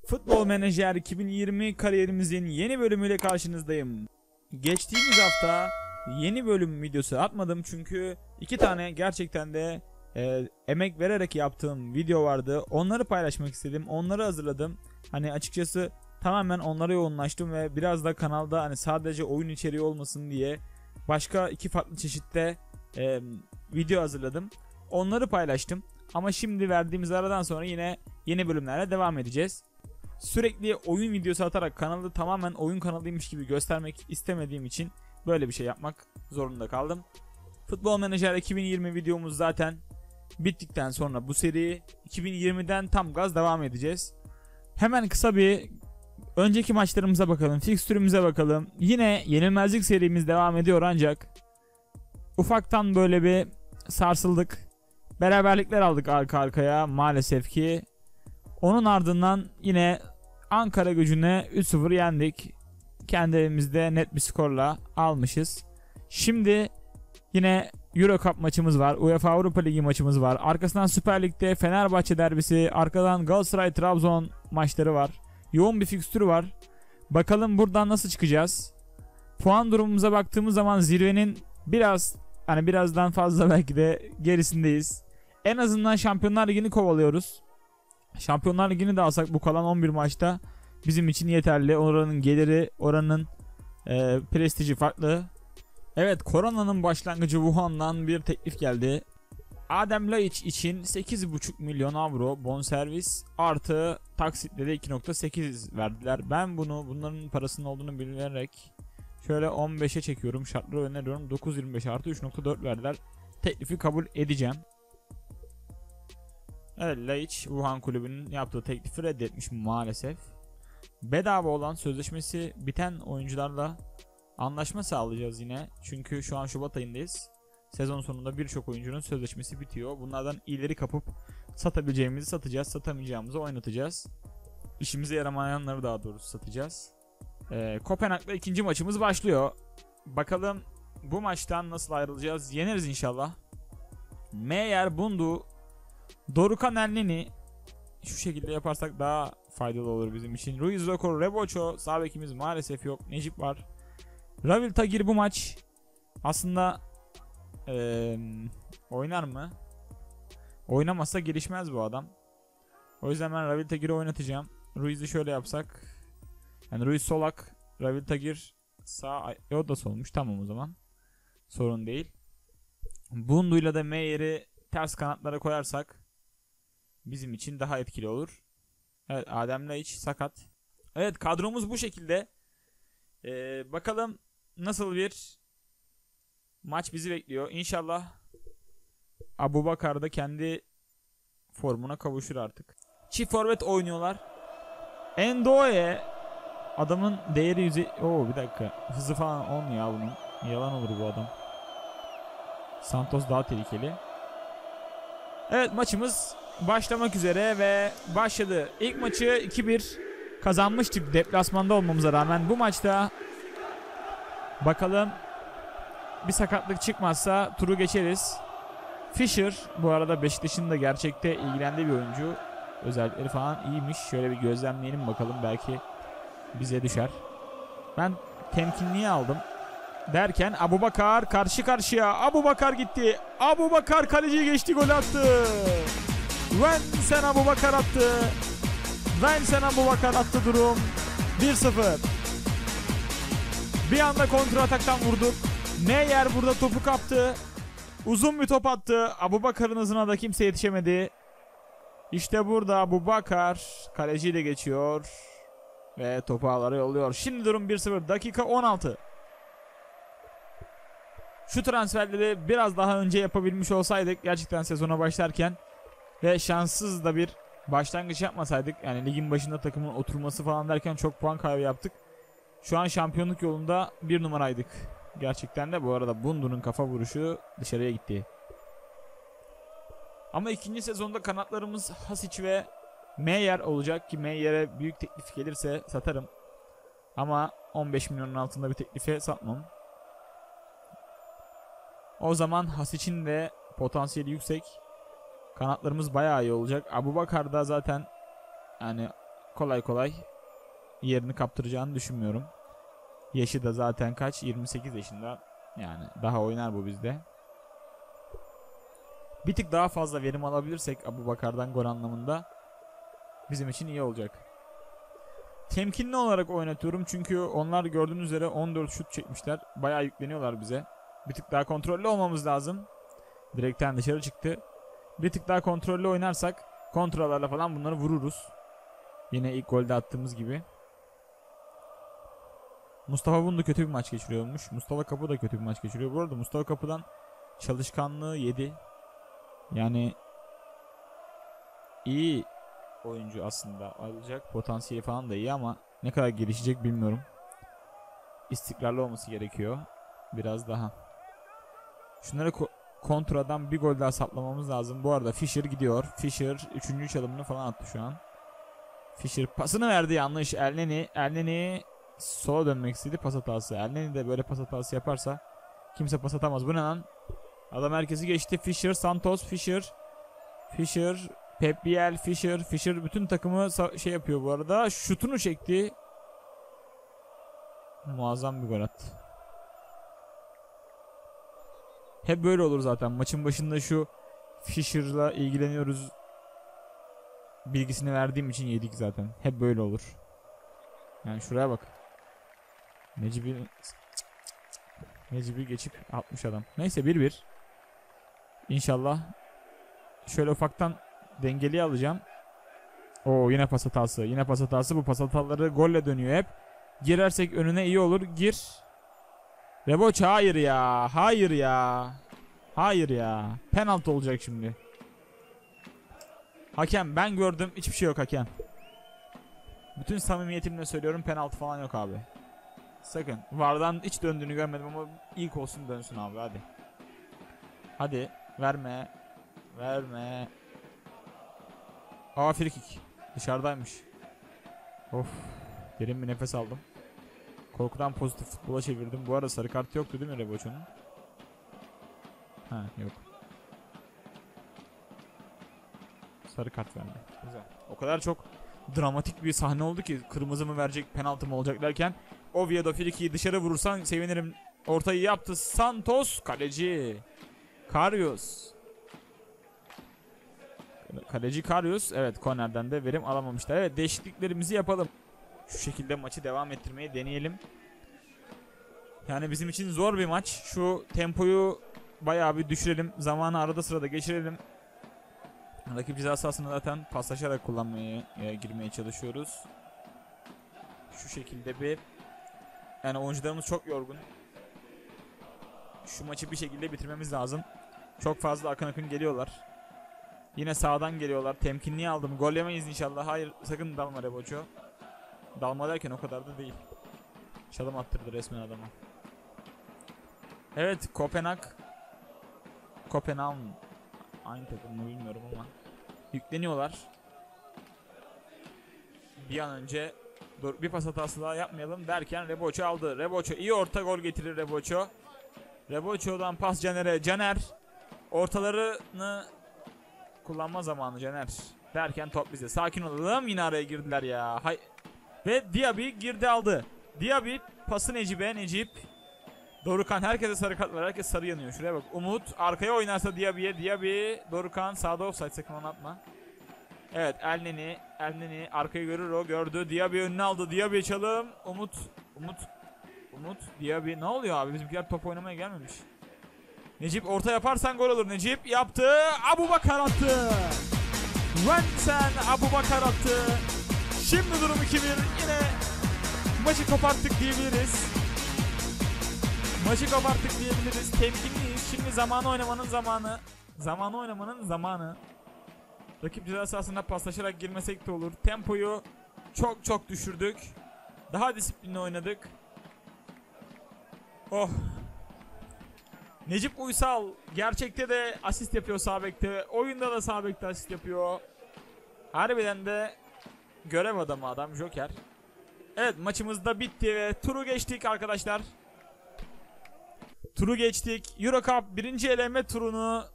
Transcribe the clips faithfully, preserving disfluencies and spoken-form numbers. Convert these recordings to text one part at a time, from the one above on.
Futbol Menajer iki bin yirmi kariyerimizin yeni bölümüyle karşınızdayım. Geçtiğimiz hafta yeni bölüm videosu atmadım çünkü iki tane gerçekten de e, emek vererek yaptığım video vardı. Onları paylaşmak istedim. Onları hazırladım. Hani açıkçası tamamen onlara yoğunlaştım ve biraz da kanalda hani sadece oyun içeriği olmasın diye başka iki farklı çeşitte e, video hazırladım. Onları paylaştım. Ama şimdi verdiğimiz aradan sonra yine yeni bölümlerle devam edeceğiz. Sürekli oyun videosu atarak kanalı tamamen oyun kanalıymış gibi göstermek istemediğim için böyle bir şey yapmak zorunda kaldım. Futbol Menajer iki bin yirmi videomuz zaten bittikten sonra bu seri iki bin yirmiden tam gaz devam edeceğiz. Hemen kısa bir önceki maçlarımıza bakalım, fikstürümüze bakalım. Yine yenilmezlik serimiz devam ediyor ancak ufaktan böyle bir sarsıldık. Beraberlikler aldık arka arkaya maalesef ki. Onun ardından yine Ankaragücü'ne üç sıfır yendik. Kendi evimizde net bir skorla almışız. Şimdi yine Euro Cup maçımız var. UEFA Avrupa Ligi maçımız var. Arkasından Süper Lig'de Fenerbahçe derbisi. Arkadan Galatasaray Trabzon maçları var. Yoğun bir fikstürü var. Bakalım buradan nasıl çıkacağız? Puan durumumuza baktığımız zaman zirvenin biraz hani birazdan fazla belki de gerisindeyiz. En azından Şampiyonlar Ligi'ni kovalıyoruz. Şampiyonlar Ligi'ni de alsak bu kalan on bir maçta bizim için yeterli. Oranın geliri, oranın e, prestiji farklı. Evet, koronanın başlangıcı Wuhan'dan bir teklif geldi. Adem Laiç için sekiz buçuk milyon avro bonservis artı taksitle de iki nokta sekiz verdiler. Ben bunu bunların parasının olduğunu bilerek şöyle on beşe çekiyorum. Şartları öneriyorum. dokuz yirmi beş artı üç nokta dört verdiler. Teklifi kabul edeceğim. Evet, Laiç Wuhan kulübünün yaptığı teklifi reddetmiş maalesef. Bedava olan sözleşmesi biten oyuncularla anlaşma sağlayacağız yine. Çünkü şu an Şubat ayındayız. Sezon sonunda birçok oyuncunun sözleşmesi bitiyor. Bunlardan ileri kapıp satabileceğimizi satacağız. Satamayacağımızı oynatacağız. İşimize yaramayanları daha doğrusu satacağız. Ee, Kopenhag'la ikinci maçımız başlıyor. Bakalım bu maçtan nasıl ayrılacağız? Yeneriz inşallah. Meyer, Bundu, Dorukhan Elneny şu şekilde yaparsak daha faydalı olur bizim için. Ruiz Roko, Reboço, sağ bekimiz maalesef yok. Necip var. Ravil Tagir bu maç aslında ee, oynar mı? Oynamazsa gelişmez bu adam. O yüzden ben Ravil Tagir'i oynatacağım. Ruiz'i şöyle yapsak. Yani Ruiz solak, Ravil Tagir sağ, e, o da solmuş. Tamam o zaman. Sorun değil. Bundu'yla da Meyer'i ters kanatlara koyarsak bizim için daha etkili olur. Evet, Adem Laiç sakat. Evet, kadromuz bu şekilde. Ee, bakalım nasıl bir maç bizi bekliyor. İnşallah Abubakar da kendi formuna kavuşur artık. Çift forvet oynuyorlar. Endoe adamın değeri yüzey... Oo bir dakika. Hızı falan on ya bunun. Yalan olur bu adam. Santos daha tehlikeli. Evet, maçımız başlamak üzere ve başladı. İlk maçı iki bir kazanmıştık deplasmanda olmamıza rağmen. Bu maçta bakalım bir sakatlık çıkmazsa turu geçeriz. Fischer bu arada Beşiktaş'ın da gerçekte ilgilendiği bir oyuncu. Özellikleri falan iyiymiş. Şöyle bir gözlemleyelim bakalım, belki bize düşer. Ben temkinliği aldım. Derken Abubakar karşı karşıya. Abubakar gitti. Abubakar kaleciyi geçti, gol attı. Vincent Abubakar attı. Vincent Abubakar attı, durum bir sıfır. Bir anda kontra ataktan vurduk. Meyer burada topu kaptı. Uzun bir top attı. Abubakar'ın hızına da kimse yetişemedi. İşte burada Abubakar kaleciyi de geçiyor. Ve topu ağlara yolluyor. Şimdi durum bir sıfır. Dakika on altı. Şu transferleri biraz daha önce yapabilmiş olsaydık gerçekten sezona başlarken ve şanssız da bir başlangıç yapmasaydık, yani ligin başında takımın oturması falan derken çok puan kaybı yaptık. Şu an şampiyonluk yolunda bir numaraydık. Gerçekten de bu arada Bundu'nun kafa vuruşu dışarıya gitti. Ama ikinci sezonda kanatlarımız Hasic ve Meyer olacak ki Meyer'e büyük teklif gelirse satarım. Ama on beş milyonun altında bir teklife satmam. O zaman Hasic'in de potansiyeli yüksek. Kanatlarımız bayağı iyi olacak. Abubakar da zaten yani kolay kolay yerini kaptıracağını düşünmüyorum. Yaşı da zaten kaç? yirmi sekiz yaşında. Yani daha oynar bu bizde. Bir tık daha fazla verim alabilirsek Abubakar'dan gol anlamında bizim için iyi olacak. Temkinli olarak oynatıyorum çünkü onlar gördüğünüz üzere on dört şut çekmişler. Bayağı yükleniyorlar bize. Bir tık daha kontrollü olmamız lazım. Direkten dışarı çıktı. Bir tık daha kontrollü oynarsak kontralarla falan bunları vururuz. Yine ilk golde attığımız gibi. Mustafa Bundu kötü bir maç geçiriyormuş. Mustafa Kapı da kötü bir maç geçiriyor. Bu arada Mustafa Kapı'dan çalışkanlığı yedi. Yani iyi oyuncu aslında, alacak potansiyeli falan da iyi ama ne kadar gelişecek bilmiyorum. İstikrarlı olması gerekiyor biraz daha. Şunları ko kontradan bir gol daha saplamamız lazım. Bu arada Fischer gidiyor. Fischer üçüncü çalımını falan attı şu an. Fischer pasını verdi yanlış. Elneny, Elneny sola dönmek istedi, pas hatası. Elneny de böyle pas hatası yaparsa kimse pas atamaz. Bu ne lan? Adam herkesi geçti. Fischer, Santos, Fischer, Fischer, Pep Biel, Fischer, Fischer bütün takımı şey yapıyor bu arada. Şutunu çekti. Muazzam bir gol attı. Hep böyle olur zaten. Maçın başında şu Fischer'la ilgileniyoruz bilgisini verdiğim için yedik zaten. Hep böyle olur. Yani şuraya bak. Necip'i Necip'i geçip atmış adam. Neyse bir bir. İnşallah şöyle ufaktan dengeli alacağım. Oo yine pas hatası. Yine pas hatası. Bu pas hataları golle dönüyor hep. Girersek önüne iyi olur. Gir. Reboç hayır ya. Hayır ya. Hayır ya. Penaltı olacak şimdi. Hakem ben gördüm. Hiçbir şey yok hakem. Bütün samimiyetimle söylüyorum, penaltı falan yok abi. Sakın. Vardan hiç döndüğünü görmedim ama ilk olsun dönsün abi hadi. Hadi verme. Verme. Aa free kick. Dışarıdaymış. Of. Derin bir nefes aldım. Korkudan pozitif futbola çevirdim. Bu arada sarı kartı yoktu değil mi Reboço'nun? Ha yok. Sarı kart verdi. Güzel. O kadar çok dramatik bir sahne oldu ki kırmızı mı verecek, penaltı mı olacak derken Oviedo frikiyi dışarı vurursan sevinirim. Ortayı yaptı Santos, kaleci Karius. Kaleci Karius, evet, kornerden de verim alamamışlar. Evet, değişikliklerimizi yapalım. Şu şekilde maçı devam ettirmeyi deneyelim. Yani bizim için zor bir maç. Şu tempoyu bayağı bir düşürelim. Zamanı arada sırada geçirelim. Rakip ceza sahasını zaten paslaşarak kullanmaya e, girmeye çalışıyoruz. Şu şekilde bir, yani oyuncularımız çok yorgun. Şu maçı bir şekilde bitirmemiz lazım. Çok fazla akın akın geliyorlar. Yine sağdan geliyorlar. Temkinliği aldım. Gol yemeyiz inşallah. Hayır, sakın dalma Reboço. Dalma derken o kadar da değil. Çalım attırdı resmen adama. Evet, Kopenhag. Kopenhag aynı takım mı bilmiyorum ama yükleniyorlar. Bir an önce dur, bir pas hatası daha yapmayalım derken Reboço aldı. Reboço iyi orta, gol getirir Reboço. Reboço'dan pas Caner'e. Caner ortalarını kullanma zamanı Caner derken top bize. Sakin olalım, yine araya girdiler ya. Hay. Ve Diaby girdi aldı. Diaby pası Necip'e. Necip. Dorukhan, herkese sarı kart var. Herkes sarı yanıyor. Şuraya bak. Umut arkaya oynarsa Diaby'ye. Diaby. Dorukhan sağda offside, sakın onu atma. Evet, Elneny. Elneny arkayı görür o. Gördü. Diaby önüne aldı. Diaby çalım. Umut. Umut. Umut. Diaby. Ne oluyor abi? Bizimkiler top oynamaya gelmemiş. Necip orta yaparsan gol olur. Necip yaptı. Abubakar attı. Vincent Abubakar attı. Şimdi durum iki bir. Yine maçı koparttık diyebiliriz. Maçı koparttık diyebiliriz. Temkinliyiz. Şimdi zamanı oynamanın zamanı. Zamanı oynamanın zamanı. Rakip ceza sahasına paslaşarak girmesek de olur. Tempoyu çok çok düşürdük. Daha disiplinli oynadık. Oh. Necip Uysal gerçekte de asist yapıyor sağ bekte. Oyunda da sağ bekte asist yapıyor. Harbiden de görev adamı adam, Joker. Evet, maçımız da bitti ve turu geçtik arkadaşlar. Turu geçtik. Euro Cup birinci eleme turunu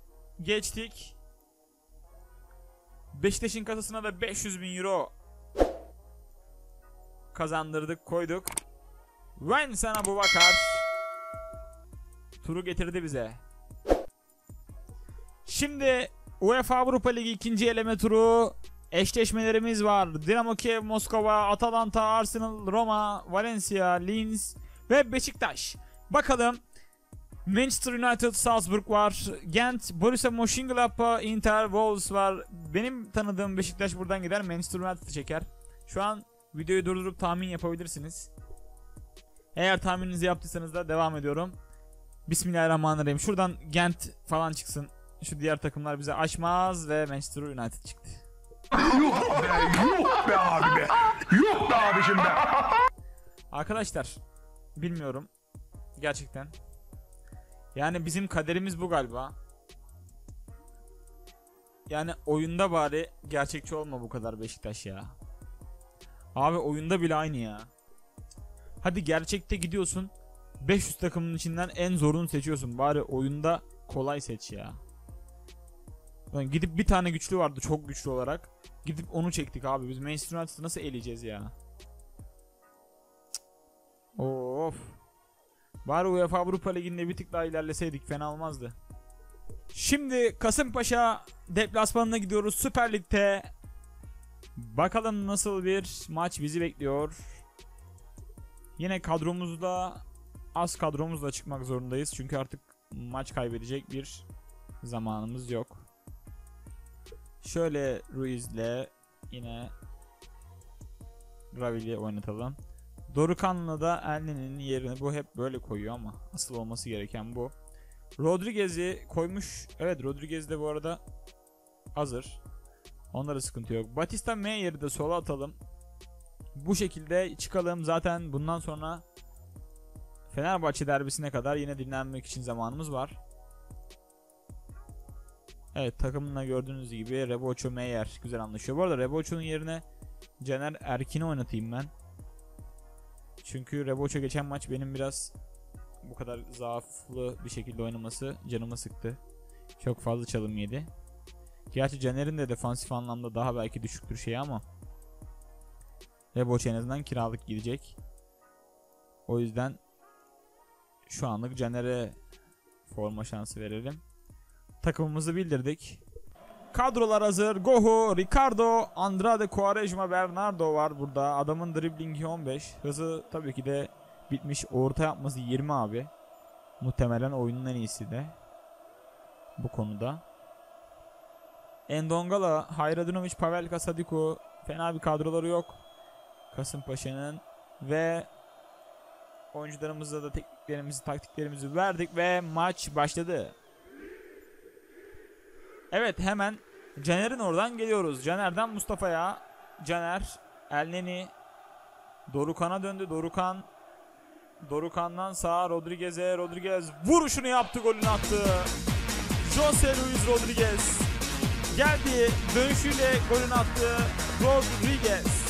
geçtik. Beşiktaş'ın kasasına da beş yüz bin euro kazandırdık, koyduk. Vincent Aboubakar turu getirdi bize. Şimdi UEFA Avrupa Ligi ikinci eleme turu eşleşmelerimiz var. Dinamo Kiev, Moskova, Atalanta, Arsenal, Roma, Valencia, Linz ve Beşiktaş. Bakalım. Manchester United, Salzburg var. Gent, Borussia Mönchengladbach, Inter, Wolves var. Benim tanıdığım Beşiktaş buradan gider. Manchester United çeker. Şu an videoyu durdurup tahmin yapabilirsiniz. Eğer tahmininizi yaptıysanız da devam ediyorum. Bismillahirrahmanirrahim. Şuradan Gent falan çıksın. Şu diğer takımlar bize açmaz ve Manchester United çıktı. Yok be, yok be abi be. Yok be abicim be. Arkadaşlar, bilmiyorum. Gerçekten. Yani bizim kaderimiz bu galiba. Yani oyunda bari gerçekçi olma bu kadar Beşiktaş ya. Abi oyunda bile aynı ya. Hadi gerçekte gidiyorsun. beş yüz takımın içinden en zorunu seçiyorsun. Bari oyunda kolay seç ya. Yani gidip bir tane güçlü vardı çok güçlü olarak. Gidip onu çektik abi. Biz Manchester United'ı nasıl eleyeceğiz ya? Cık. Of. Bari UEFA Avrupa Ligi'nde bir tık daha ilerleseydik fena olmazdı. Şimdi Kasımpaşa deplasmanına gidiyoruz Süper Lig'de. Bakalım nasıl bir maç bizi bekliyor. Yine kadromuzda az kadromuzla çıkmak zorundayız. Çünkü artık maç kaybedecek bir zamanımız yok. Şöyle Ruiz'le yine Ravil'i oynatalım. Dorukhan'la da Elneny'nin yerini bu hep böyle koyuyor ama asıl olması gereken bu. Rodriguez'i koymuş. Evet, Rodriguez de bu arada hazır. Onda da sıkıntı yok. Batista Meyer'i de sola atalım. Bu şekilde çıkalım. Zaten bundan sonra Fenerbahçe derbisine kadar yine dinlenmek için zamanımız var. Evet, takımla gördüğünüz gibi Reboço Meyer güzel anlaşıyor. Bu arada Reboço'nun yerine Caner Erkin'i oynatayım ben. Çünkü Reboço geçen maç benim biraz bu kadar zaaflı bir şekilde oynaması canımı sıktı. Çok fazla çalım yedi. Gerçi Caner'in de defansif anlamda daha belki düşüktür şey ama Reboço en azından kiralık gidecek. O yüzden şu anlık Caner'e forma şansı verelim. Takımımızı bildirdik. Kadrolar hazır. Gohu, Ricardo, Andrade, Quaresma, Bernardo var burada. Adamın driblingi on beş. Hızı tabii ki de bitmiş. Orta yapması yirmi abi. Muhtemelen oyunun en iyisi de bu konuda. Endongala, Hayradinovic, Pavelka, Sadiko. Fena bir kadroları yok Kasımpaşa'nın. Ve oyuncularımıza da tekniklerimizi, taktiklerimizi verdik ve maç başladı. Evet, hemen Caner'in oradan geliyoruz. Caner'den Mustafa'ya. Caner, Elneny, Dorukhan'a döndü. Dorukhan, Dorukhan'dan sağa Rodriguez'e. Rodriguez vuruşunu yaptı, golünü attı. Jose Luis Rodriguez geldi, dönüşüyle golünü attı. Rodriguez.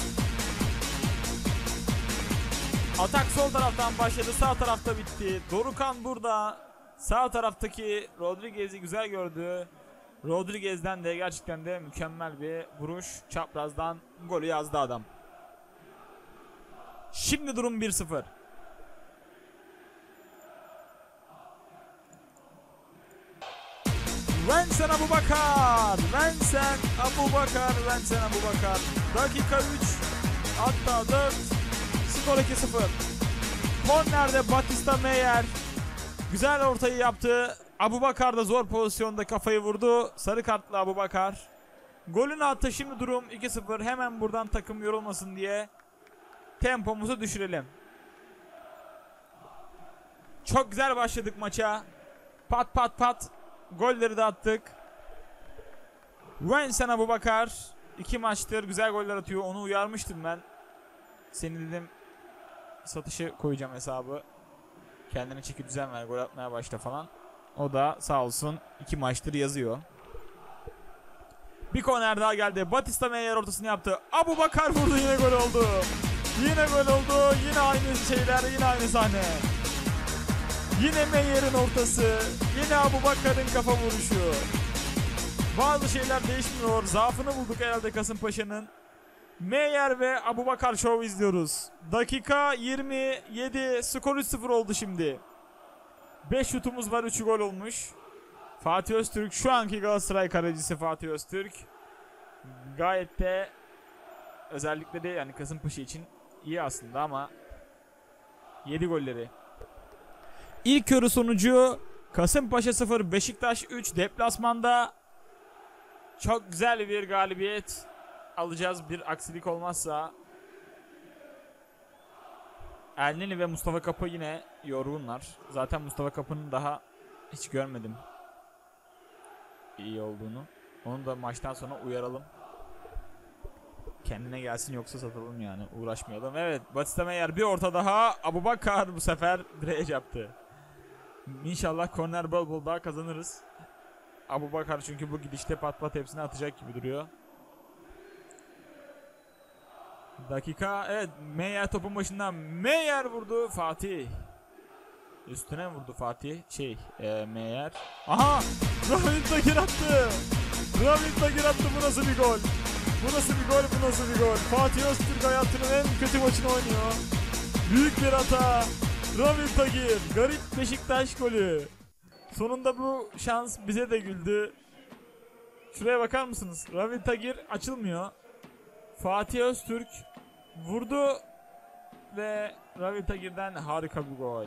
Atak sol taraftan başladı, sağ tarafta bitti. Dorukhan burada sağ taraftaki Rodriguez'i güzel gördü. Rodriguez'den de gerçekten de mükemmel bir vuruş. Çaprazdan golü yazdı adam. Şimdi durum bir sıfır. Vincent Aboubakar. Vincent Aboubakar. Vincent Aboubakar. Dakika üç. Hatta dört. Skor iki sıfır. Kornerde Batista Meyer güzel ortayı yaptı. Aboubakar da zor pozisyonda kafayı vurdu. Sarı kartlı Aboubakar. Golünü attı. Şimdi durum iki sıfır. Hemen buradan takım yorulmasın diye tempomuzu düşürelim. Çok güzel başladık maça. Pat pat pat. Golleri de attık. Vincent Aboubakar iki maçtır güzel goller atıyor. Onu uyarmıştım ben. Seni dedim satışa koyacağım hesabı. Kendine çeki düzen ver, gol atmaya başla falan. O da sağ olsun iki maçtır yazıyor. Bir korner daha geldi. Batista Meyer ortasını yaptı. Aboubakar vurdu, yine gol oldu. Yine gol oldu. Yine aynı şeyler, yine aynı sahne. Yine Meyer'in ortası. Yine Aboubakar'ın kafa vuruşu. Bazı şeyler değişmiyor. Zaafını bulduk herhalde Kasımpaşa'nın. Meyer ve Abubakar Show izliyoruz. Dakika yirmi yedi, skor üç sıfır oldu şimdi. beş şutumuz var, üçü gol olmuş. Fatih Öztürk şu anki Galatasaray kalecisi Fatih Öztürk. Gayet de özellikle de yani Kasımpaşa için iyi aslında ama yedi golleri. İlk yarı sonucu Kasımpaşa sıfır, Beşiktaş üç. Deplasmanda çok güzel bir galibiyet alacağız bir aksilik olmazsa. Elneny ve Mustafa Kapı yine yorgunlar. Zaten Mustafa Kapı'nın daha hiç görmedim iyi olduğunu. Onu da maçtan sonra uyaralım. Kendine gelsin yoksa satalım yani. Uğraşmayalım. Evet, Batista Meyer bir orta daha. Abubakar bu sefer direğe yaptı. İnşallah korner bol bol daha kazanırız. Abubakar çünkü bu gidişte pat pat hepsini atacak gibi duruyor. Dakika, evet, Meyer topun başından. Meyer vurdu, Fatih. Üstüne vurdu Fatih. Şey, e, Meyer. Aha! Ravin Tagir attı. Ravin Tagir attı. Bu nasıl bir gol? Bu nasıl bir gol? Bu nasıl bir gol? Fatih Öztürk hayatının en kötü maçını oynuyor. Büyük bir hata. Ravin Tagir. Garip Beşiktaş golü. Sonunda bu şans bize de güldü. Şuraya bakar mısınız? Ravin Tagir açılmıyor. Fatih Öztürk vurdu ve Ravin Tagir'den harika bir gol.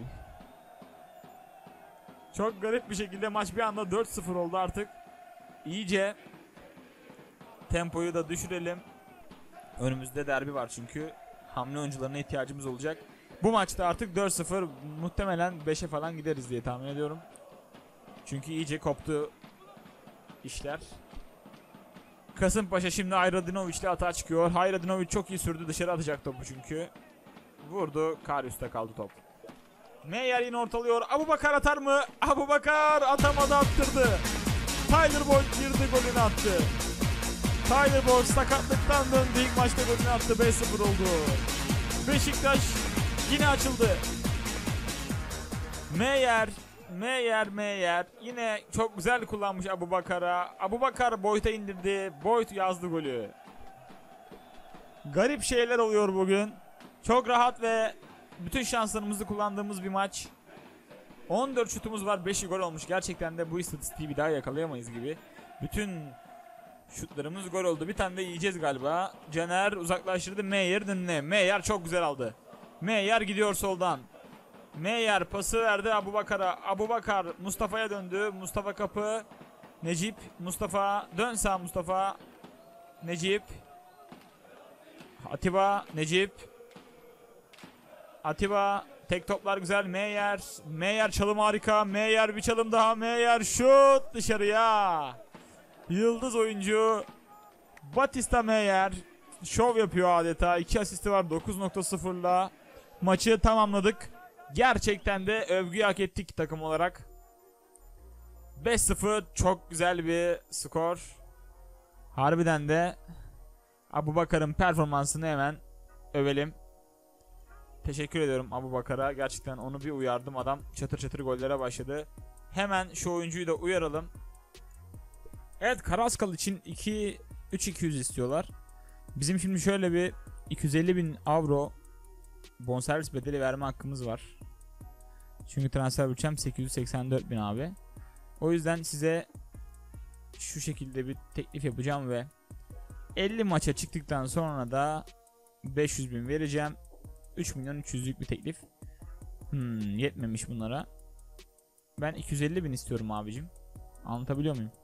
Çok garip bir şekilde maç bir anda dört sıfır oldu artık. İyice tempoyu da düşürelim. Önümüzde derbi var çünkü. Hamle oyuncularına ihtiyacımız olacak. Bu maçta artık dört sıfır, muhtemelen beşe falan gideriz diye tahmin ediyorum. Çünkü iyice koptu işler. Kasımpaşa şimdi Hayradinovic ile atağa çıkıyor. Hayradinovic çok iyi sürdü, dışarı atacak topu çünkü. Vurdu, Karius'ta kaldı top. Meyer yine ortalıyor. Abubakar atar mı? Abubakar atamadı, attırdı. Tyler Boyd girdi, golünü attı. Tyler Boyd sakatlıktan döndü, ilk maçta golünü attı. beş sıfır oldu. Beşiktaş yine açıldı. Meyer, Meyer, Meyer yine çok güzel kullanmış Abubakar'a. Abubakar Boyd'a indirdi. Boyd yazdı golü. Garip şeyler oluyor bugün. Çok rahat ve bütün şanslarımızı kullandığımız bir maç. on dört şutumuz var, beşi gol olmuş. Gerçekten de bu istatistiği bir daha yakalayamayız gibi. Bütün şutlarımız gol oldu. Bir tane de yiyeceğiz galiba. Caner uzaklaştırdı. Meyer önüne. Meyer çok güzel aldı. Meyer gidiyor soldan. Meyer pası verdi Abubakar'a. Abubakar Mustafa'ya döndü. Mustafa Kapı. Necip. Mustafa. Dön sağ Mustafa. Necip. Atiba. Necip. Atiba. Tek toplar güzel. Meyer. Meyer çalım harika. Meyer bir çalım daha. Meyer şut dışarıya. Yıldız oyuncu Batista Meyer şov yapıyor adeta. iki asisti var, dokuz nokta sıfırla maçı tamamladık. Gerçekten de övgüyü hak ettik takım olarak. beş sıfır çok güzel bir skor. Harbiden de Abubakar'ın performansını hemen övelim. Teşekkür ediyorum Abubakar'a. Gerçekten onu bir uyardım, adam çatır çatır gollere başladı. Hemen şu oyuncuyu da uyaralım. Evet, Karaskal için iki üç iki yüz istiyorlar. Bizim şimdi şöyle bir iki yüz elli bin avro bonservis bedeli verme hakkımız var. Çünkü transfer bütçem sekiz yüz seksen dört bin abi. O yüzden size şu şekilde bir teklif yapacağım ve elli maça çıktıktan sonra da beş yüz bin vereceğim. üç milyon üç yüzlük bir teklif. Hmm, yetmemiş bunlara. Ben iki yüz elli bin istiyorum abicim. Anlatabiliyor muyum?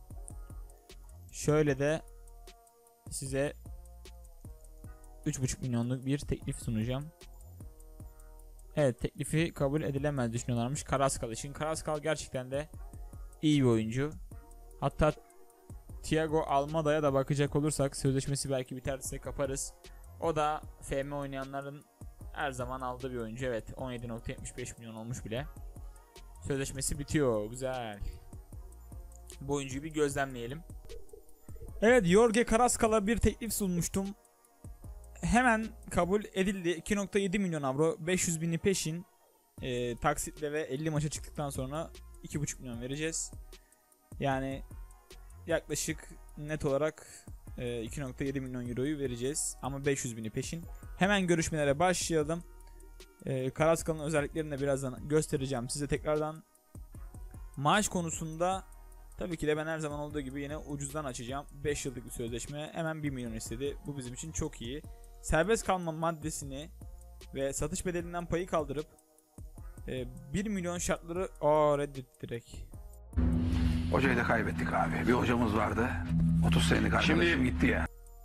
Şöyle de size üç buçuk milyonluk bir teklif sunacağım. Evet, teklifi kabul edilemez düşünüyorlarmış Karaskal için. Karaskal gerçekten de iyi bir oyuncu. Hatta Thiago Almada'ya da bakacak olursak sözleşmesi belki biterse kaparız. O da F M oynayanların her zaman aldığı bir oyuncu. Evet, on yedi nokta yetmiş beş milyon olmuş bile. Sözleşmesi bitiyor. Güzel. Bu oyuncuyu bir gözlemleyelim. Evet, Jorge Karaskal'a bir teklif sunmuştum. Hemen kabul edildi. iki nokta yedi milyon avro, beş yüz bini peşin, e, taksitle ve elli maça çıktıktan sonra iki buçuk milyon vereceğiz. Yani yaklaşık net olarak e, iki nokta yedi milyon euroyu vereceğiz. Ama beş yüz bini peşin. Hemen görüşmelere başlayalım. E, Karaskal'ın özelliklerini de birazdan göstereceğim size tekrardan. Maaş konusunda tabii ki de ben her zaman olduğu gibi yine ucuzdan açacağım. beş yıllık bir sözleşme, hemen bir milyon istedi. Bu bizim için çok iyi. Serbest kalma maddesini ve satış bedelinden payı kaldırıp e, bir milyon şartları aa reddetti direkt. Hocayı da kaybettik abi. Bir hocamız vardı. otuz senelik arkadaşım Şimdi... gitti ya.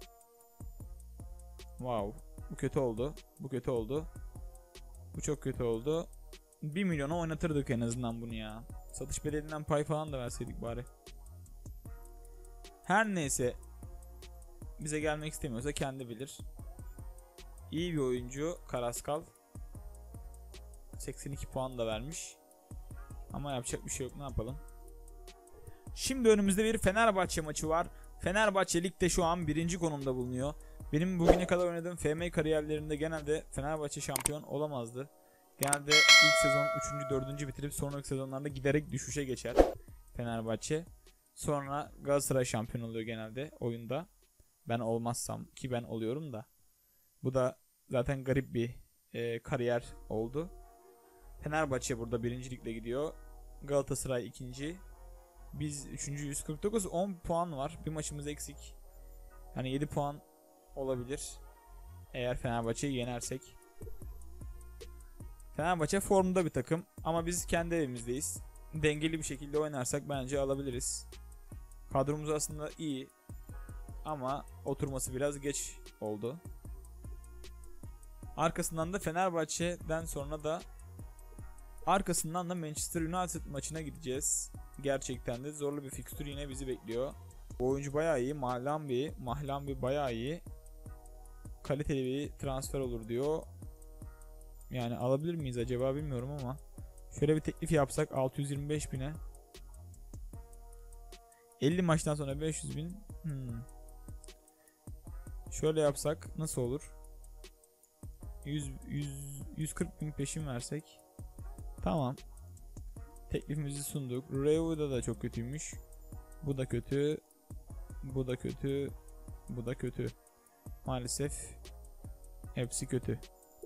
Wow. Bu kötü oldu. Bu kötü oldu. Bu çok kötü oldu. bir milyona oynatırdık en azından bunu ya. Satış bedelinden pay falan da verseydik bari. Her neyse. Bize gelmek istemiyorsa kendi bilir. İyi bir oyuncu Karaskal. seksen iki puan da vermiş. Ama yapacak bir şey yok, ne yapalım. Şimdi önümüzde bir Fenerbahçe maçı var. Fenerbahçe ligde şu an birinci konumda bulunuyor. Benim bugüne kadar oynadığım F M kariyerlerinde genelde Fenerbahçe şampiyon olamazdı. Genelde ilk sezon üçüncü dördüncü bitirip sonraki sezonlarda giderek düşüşe geçer Fenerbahçe. Sonra Galatasaray şampiyon oluyor genelde oyunda. Ben olmazsam, ki ben oluyorum da. Bu da zaten garip bir e, kariyer oldu. Fenerbahçe burada birinci ligle gidiyor. Galatasaray ikinci. Biz üçüncü yüz kırk dokuz, on puan var. Bir maçımız eksik. Hani yedi puan olabilir. Eğer Fenerbahçe'yi yenersek. Fenerbahçe formda bir takım ama biz kendi evimizdeyiz. Dengeli bir şekilde oynarsak bence alabiliriz. Kadromuz aslında iyi ama oturması biraz geç oldu. Arkasından da Fenerbahçe'den sonra da arkasından da Manchester United maçına gideceğiz. Gerçekten de zorlu bir fikstür yine bizi bekliyor. Bu oyuncu bayağı iyi. Mahlambi, Mahlambi bayağı iyi. Kaliteli bir transfer olur diyor. Yani alabilir miyiz acaba bilmiyorum ama şöyle bir teklif yapsak altı yüz yirmi beş bine. elli maçtan sonra beş yüz bin. Hmm. Şöyle yapsak nasıl olur? yüz, yüz, yüz kırk bin peşin versek. Tamam. Teklifimizi sunduk. Reu'da da çok kötüymüş. Bu da kötü. Bu da kötü. Bu da kötü. Maalesef hepsi kötü.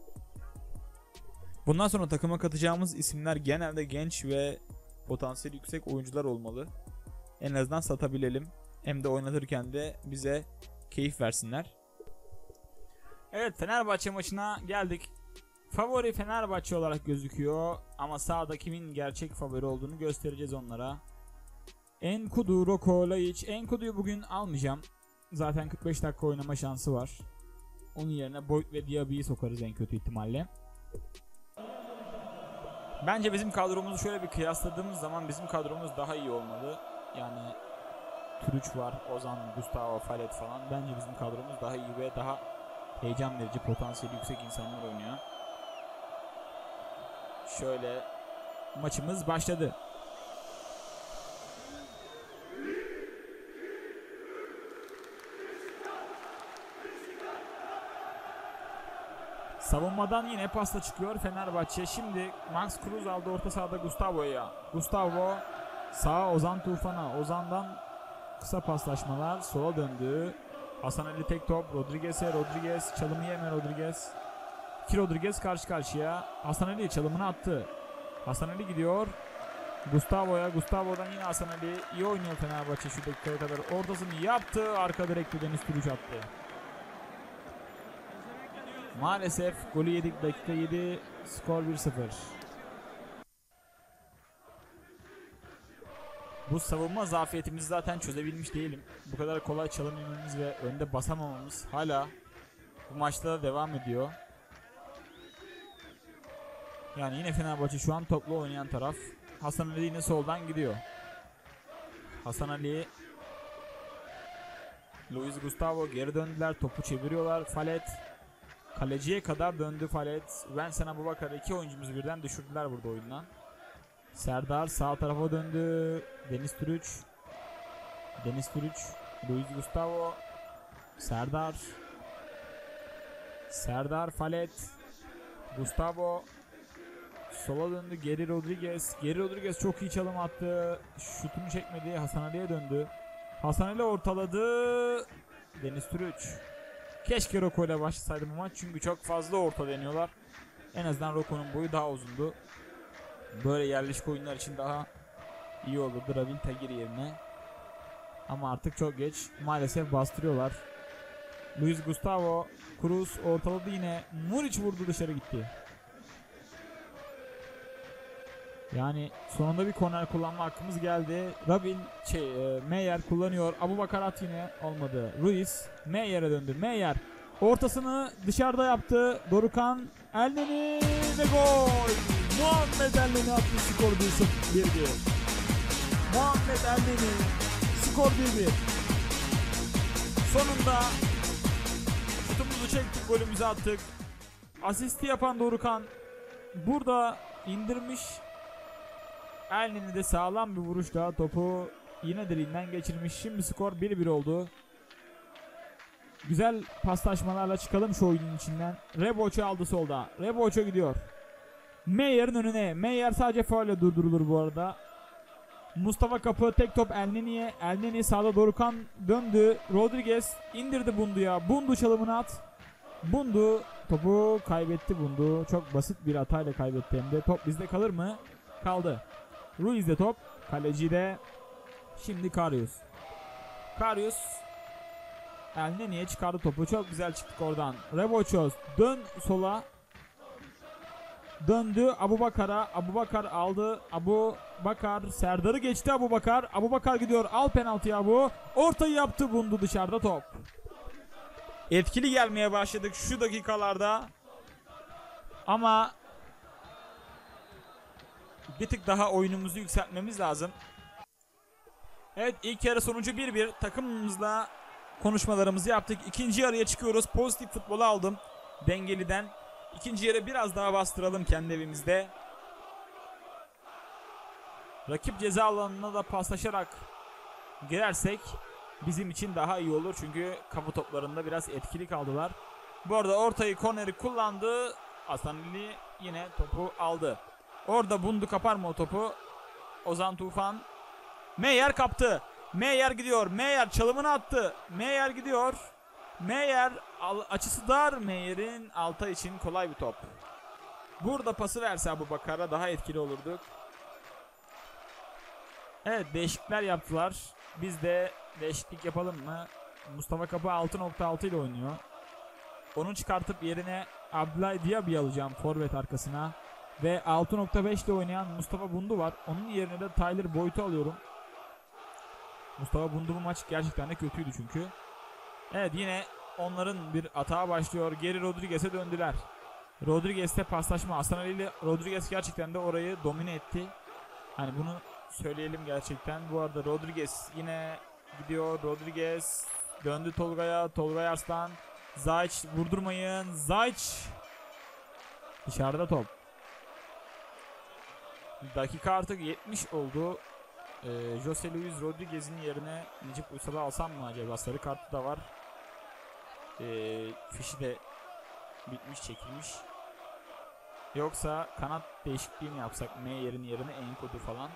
Bundan sonra takıma katacağımız isimler genelde genç ve potansiyeli yüksek oyuncular olmalı. En azından satabilelim. Hem de oynatırken de bize keyif versinler. Evet, Fenerbahçe maçına geldik. Favori Fenerbahçe olarak gözüküyor ama sağda kimin gerçek favori olduğunu göstereceğiz onlara. Enkudu, Roko, Laiç. Enkudu'yu bugün almayacağım. Zaten kırk beş dakika oynama şansı var. Onun yerine Boyd ve Diaby'yi sokarız en kötü ihtimalle. Bence bizim kadromuzu şöyle bir kıyasladığımız zaman bizim kadromuz daha iyi olmalı. Yani Türüç var, Ozan, Gustavo, Falet falan. Bence bizim kadromuz daha iyi ve daha heyecan verici, potansiyeli yüksek insanlar oynuyor. Şöyle maçımız başladı. Savunmadan yine pasta çıkıyor Fenerbahçe. Şimdi Max Cruz aldı orta sahada Gustavo'ya. Gustavo sağa, Ozan Tufan'a. Ozan'dan kısa paslaşmalar. Sola döndü. Hasan Ali tek top. Rodriguez'e. Rodriguez çalımı yeme Rodriguez. İki Rodriguez karşı karşıya. Hasan Ali çalımını attı. Hasan Ali gidiyor. Gustavo'ya. Gustavo'dan yine Hasan Ali. İyi oynuyor Fenerbahçe şu dakikaya kadar. Ortasını yaptı. Arka direkte Deniz Türüç attı. Maalesef golü yedik dakika yedi. Skor bir sıfır. Bu savunma zafiyetimizi zaten çözebilmiş değilim. Bu kadar kolay çalım yememiz ve önde basamamamız hala bu maçta da devam ediyor. Yani yine Fenerbahçe şu an toplu oynayan taraf. Hasan Ali yine soldan gidiyor. Hasan Ali, Luis Gustavo geri döndüler. Topu çeviriyorlar. Falet kaleciye kadar döndü Falet. Vincent Aboubakar, iki oyuncumuzu birden düşürdüler burada oyundan. Serdar sağ tarafa döndü. Deniz Türüç. Deniz Türüç. Luis Gustavo. Serdar. Serdar Falet. Gustavo. Sola döndü. Geri Rodriguez. Geri Rodriguez çok iyi çalım attı. Şutunu çekmedi. Hasan Ali'ye döndü. Hasan Ali ortaladı. Deniz Türüç. Keşke Roko ile başlasaydı bu maç çünkü çok fazla orta deniyorlar. En azından Roko'nun boyu daha uzundu. Böyle yerleşik oyunlar için daha iyi olurdu Ravil Tagir yerine. Ama artık çok geç. Maalesef bastırıyorlar. Luis Gustavo Cruz ortaladı yine. Muric vurdu, dışarı gitti. Yani sonunda bir korner kullanma hakkımız geldi. Ravil şey, e, Meyer kullanıyor. Abubakar at yine olmadı. Ruiz Meyer'e döndü. Meyer ortasını dışarıda yaptı. Dorukhan Elneny ve gol. Muhammed Elneny attı, skor bir bir. Muhammed Elneny skor bir bir. Sonunda şutumuzu çektik, golümüzü attık. Asisti yapan Dorukhan burada indirmiş. Elneny de sağlam bir vuruşla topu yine direğinden geçirmiş. Şimdi skor bir bir oldu. Güzel paslaşmalarla çıkalım şu oyunun içinden. Reboç'u aldı solda. Reboç'a gidiyor. Meyer'in önüne. Meyer sadece faulle durdurulur bu arada. Mustafa Kapı tek top Elneny'ye. Elneny sağda, Dorukhan döndü. Rodriguez indirdi Bundu'ya. Bundu çalımını at. Bundu topu kaybetti Bundu. Çok basit bir hatayla kaybetti hem de. Top bizde kalır mı? Kaldı. Ruiz'de top. Kaleci de şimdi Karius. Karius Elneny'ye çıkardı topu. Çok güzel çıktık oradan. Reboços dön sola. Döndü Abubakar'a. Abubakar aldı. Abubakar Serdar'ı geçti Abubakar. Abubakar gidiyor. Al penaltıyı Abu. Ortayı yaptı Bundu, dışarıda top. Etkili gelmeye başladık şu dakikalarda. Ama bir tık daha oyunumuzu yükseltmemiz lazım. Evet, ilk yarı sonucu bir bir. Takımımızla konuşmalarımızı yaptık. İkinci yarıya çıkıyoruz. Pozitif futbolu aldım Dengeli'den. İkinci yarı biraz daha bastıralım kendi evimizde. Rakip ceza alanına da paslaşarak girersek bizim için daha iyi olur. Çünkü kafa toplarında biraz etkili kaldılar. Bu arada ortayı, korneri kullandı. Hasanli yine topu aldı. Orada Bundu kapar mı o topu? Ozan Tufan. Meyer kaptı. Meyer gidiyor. Meyer çalımını attı. Meyer gidiyor. Meyer açısı dar. Meyer'in Altay için kolay bir top. Burada pası verse Abubakar'a daha etkili olurduk. Evet, değişiklikler yaptılar. Biz de değişiklik yapalım mı? Mustafa Kapı altı nokta altı ile oynuyor. Onu çıkartıp yerine Abdullah Diaby'i alacağım forvet arkasına. Ve altı nokta beş ile oynayan Mustafa Bundu var. Onun yerine de Tyler Boyd'u alıyorum. Mustafa Bundu bu maç gerçekten de kötüydü çünkü. Evet, yine onların bir atağa başlıyor. Geri Rodriguez'e döndüler. Rodriguez'te paslaşma. Hasan Ali ile Rodriguez gerçekten de orayı domine etti. Hani bunu söyleyelim gerçekten. Bu arada Rodriguez yine gidiyor. Rodriguez döndü Tolga'ya. Tolga Arslan. Zayç vurdurmayın. Zayç dışarıda top. Dakika artık yetmiş oldu. Ee, Jose Luis Rodriguez'in yerine Necip Uysal'ı alsam mı acaba? Sarı kartı da var. Ee, fişi de bitmiş, çekilmiş. Yoksa kanat değişikliği mi yapsak? Meyer'in yerine Enkodu falan.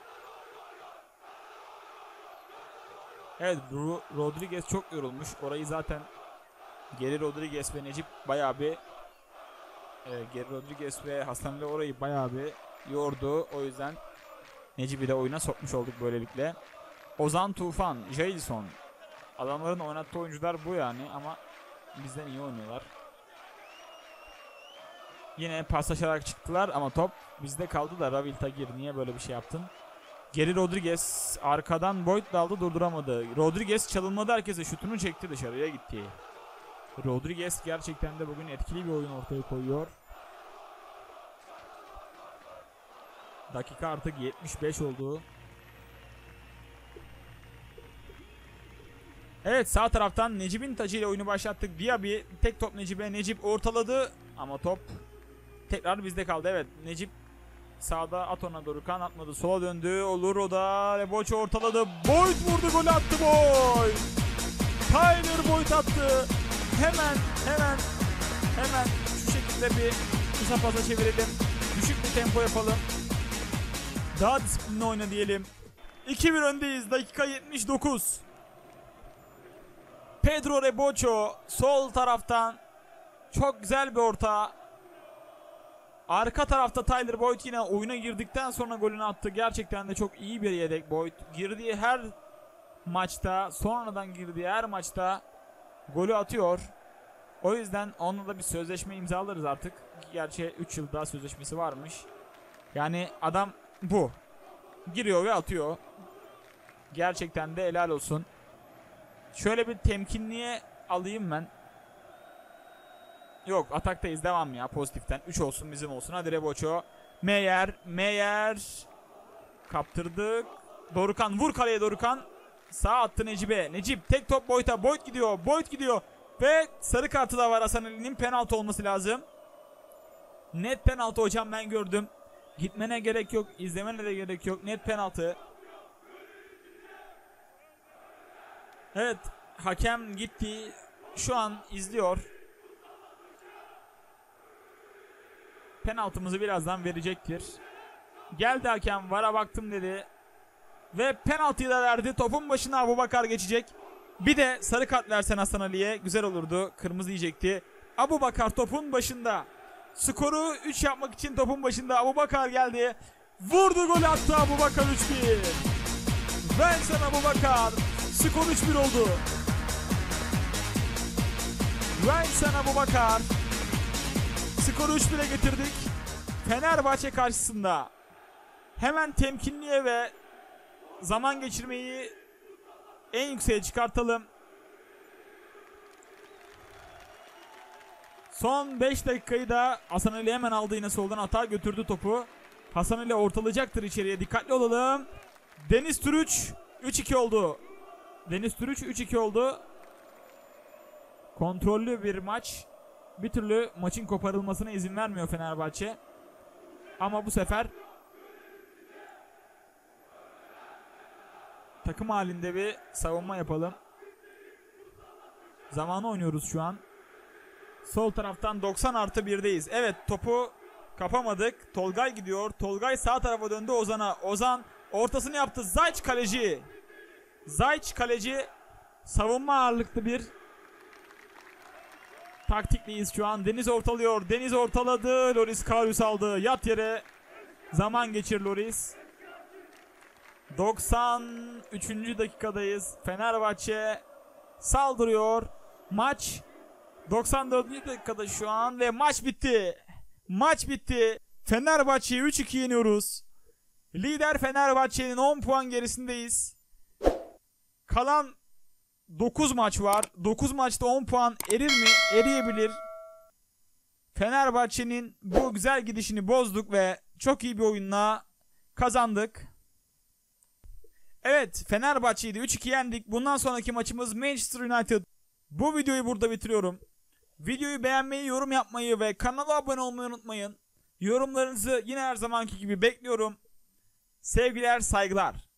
Evet, Ro Rodriguez çok yorulmuş. Orayı zaten Geri Rodriguez ve Necip bayağı bir e, Geri Rodriguez ve Hasan ile orayı bayağı bir yordu. O yüzden Necip'i de oyuna sokmuş olduk böylelikle. Ozan Tufan, Jailson. Adamların oynattığı oyuncular bu yani ama bizden iyi oynuyorlar. Yine paslaşarak çıktılar ama top bizde kaldı da Ravil Tagir niye böyle bir şey yaptın? Geri Rodriguez arkadan Boyd daldı, durduramadı. Rodriguez çalınmadı, herkese şutunu çekti, dışarıya gitti. Rodriguez gerçekten de bugün etkili bir oyun ortaya koyuyor. Dakika artık yetmiş beş oldu. Evet, sağ taraftan Necip'in tacıyla oyunu başlattık. Diaby tek top Necip'e. Necip ortaladı ama top tekrar bizde kaldı. Evet, Necip sağda, at ona doğru, kan atmadı. Sola döndü. Olur o da. Reboç'u ortaladı. Boyd vurdu, gol attı Boyd. Tyler Boyd attı. Hemen hemen hemen şu şekilde bir kısa pasa çevirelim. Düşük bir tempo yapalım. Daha disiplinli oyna diyelim. iki bir öndeyiz. Dakika yetmiş dokuz. Pedro Rebocho sol taraftan çok güzel bir orta. Arka tarafta Tyler Boyd yine oyuna girdikten sonra golünü attı. Gerçekten de çok iyi bir yedek Boyd. Girdiği her maçta, sonradan girdiği her maçta golü atıyor. O yüzden onunla da bir sözleşme imzalarız artık. Gerçi üç yıl daha sözleşmesi varmış. Yani adam bu. Giriyor ve atıyor. Gerçekten de helal olsun. Şöyle bir temkinliğe alayım ben. Yok, ataktayız, devam ya pozitiften. üç olsun bizim olsun. Hadi Rebocho. Meyer. Meyer. Kaptırdık. Dorukhan, vur kaleye Dorukhan. Sağ attı Necip'e. Necip tek top Boyd'a. Boyd gidiyor. Boyd gidiyor. Ve sarı kartı da var Hasan Ali'nin. Penaltı olması lazım. Net penaltı hocam, ben gördüm. Gitmene gerek yok. İzlemene de gerek yok. Net penaltı. Evet. Hakem gitti. Şu an izliyor. Penaltımızı birazdan verecektir. Geldi hakem, vara baktım dedi. Ve penaltıyı da verdi. Topun başına Abubakar geçecek. Bir de sarı kart versen Hasan Ali'ye güzel olurdu. Kırmızı yiyecekti. Abubakar topun başında. Skoru üç yapmak için topun başında Abubakar geldi. Vurdu, gol attı Abubakar, üç bir. Vincent Abubakar. Skor üç bir oldu. Vincent Abubakar. Skoru üç bire getirdik. Fenerbahçe karşısında. Hemen temkinliğe ve zaman geçirmeyi en yükseğe çıkartalım. Son beş dakikayı da Hasan Ali hemen aldı, yine soldan hata götürdü topu. Hasan Ali ortalayacaktır içeriye, dikkatli olalım. Deniz Türüç üç iki oldu. Deniz Türüç üç iki oldu. Kontrollü bir maç. Bir türlü maçın koparılmasına izin vermiyor Fenerbahçe. Ama bu sefer takım halinde bir savunma yapalım. Zamanı oynuyoruz şu an. Sol taraftan doksan artı birdeyiz. Evet, topu kapamadık. Tolgay gidiyor. Tolgay sağ tarafa döndü Ozan'a. Ozan ortasını yaptı. Zayç kaleci. Zayç kaleci. Savunma ağırlıklı bir taktikliyiz şu an. Deniz ortalıyor. Deniz ortaladı. Loris Karius aldı. Yat yere. Zaman geçir Loris. doksan üçüncü dakikadayız. Fenerbahçe saldırıyor. Maç doksan dördüncü dakikada şu an ve maç bitti. Maç bitti. Fenerbahçe'yi üç iki yeniyoruz. Lider Fenerbahçe'nin on puan gerisindeyiz. Kalan dokuz maç var. dokuz maçta on puan erir mi? Eriyebilir. Fenerbahçe'nin bu güzel gidişini bozduk ve çok iyi bir oyunla kazandık. Evet, Fenerbahçe'yi de üç iki yendik. Bundan sonraki maçımız Manchester United. Bu videoyu burada bitiriyorum. Videoyu beğenmeyi, yorum yapmayı ve kanala abone olmayı unutmayın. Yorumlarınızı yine her zamanki gibi bekliyorum. Sevgiler, saygılar.